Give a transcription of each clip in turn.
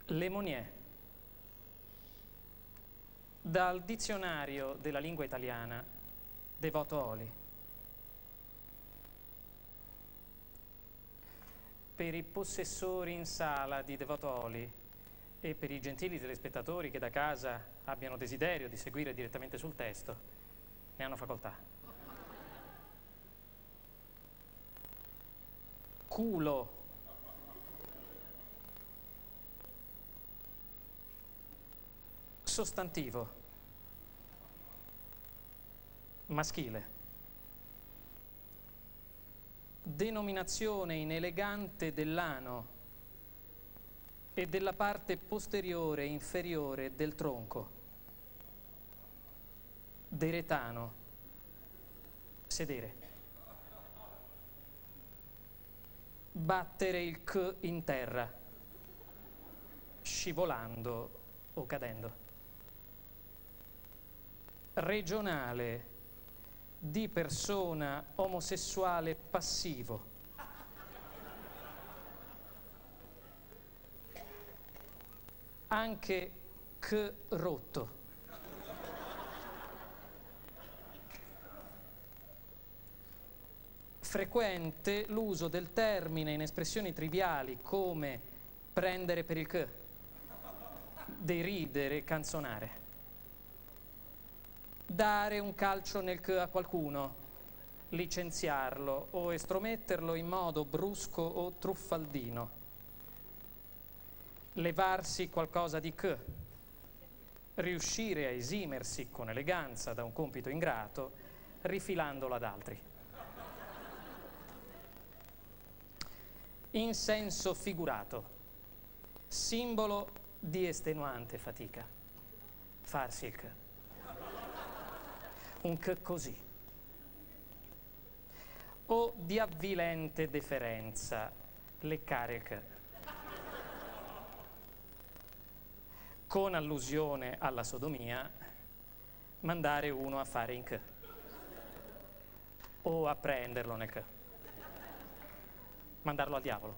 Lemonnier. Dal dizionario della lingua italiana, Devoto Oli. Per i possessori in sala di Devoto Oli e per i gentili telespettatori che da casa abbiano desiderio di seguire direttamente sul testo, ne hanno facoltà. Culo. Sostantivo. Maschile. Denominazione inelegante dell'ano e della parte posteriore e inferiore del tronco. Deretano. Sedere. Battere il c in terra, scivolando o cadendo. Regionale, di persona omosessuale passivo. Anche c rotto. Frequente l'uso del termine in espressioni triviali come prendere per il c, deridere, canzonare. Dare un calcio nel c a qualcuno, licenziarlo o estrometterlo in modo brusco o truffaldino. Levarsi qualcosa di c, riuscire a esimersi con eleganza da un compito ingrato, rifilandolo ad altri. In senso figurato, simbolo di estenuante fatica, farsi il c. Un c così. O di avvilente deferenza, leccare il c. Con allusione alla sodomia, mandare uno a fare in c. O a prenderlo nel c. Mandarlo al diavolo.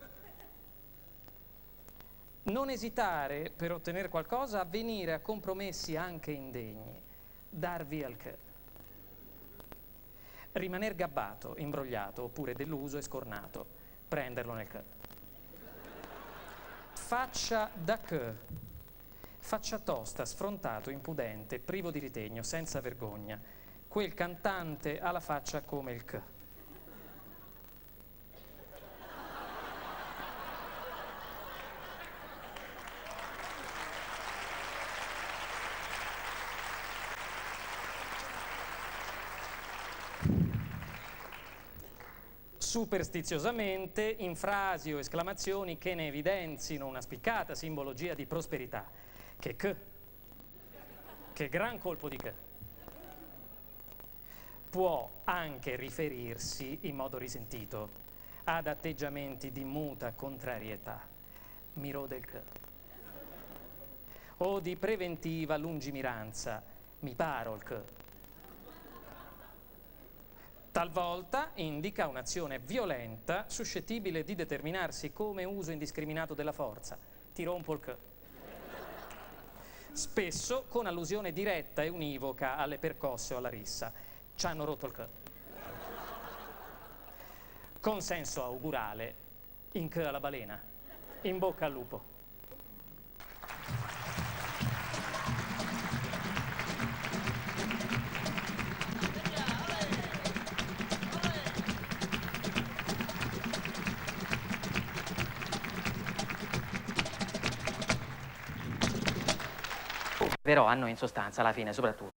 Non esitare per ottenere qualcosa a venire a compromessi anche indegni. Darvi al c. Rimaner gabbato, imbrogliato, oppure deluso e scornato. Prenderlo nel c. Faccia da c. Faccia tosta, sfrontato, impudente, privo di ritegno, senza vergogna. Quel cantante ha la faccia come il c. Superstiziosamente in frasi o esclamazioni che ne evidenzino una spiccata simbologia di prosperità. Che gran colpo di c. Può anche riferirsi in modo risentito ad atteggiamenti di muta contrarietà. Mi rode il c. O di preventiva lungimiranza. Mi paro il c. Talvolta indica un'azione violenta suscettibile di determinarsi come uso indiscriminato della forza. Ti rompo il c. Spesso con allusione diretta e univoca alle percosse o alla rissa. Ci hanno rotto il c. Consenso augurale. In c alla balena. In bocca al lupo. Però a noi in sostanza alla fine soprattutto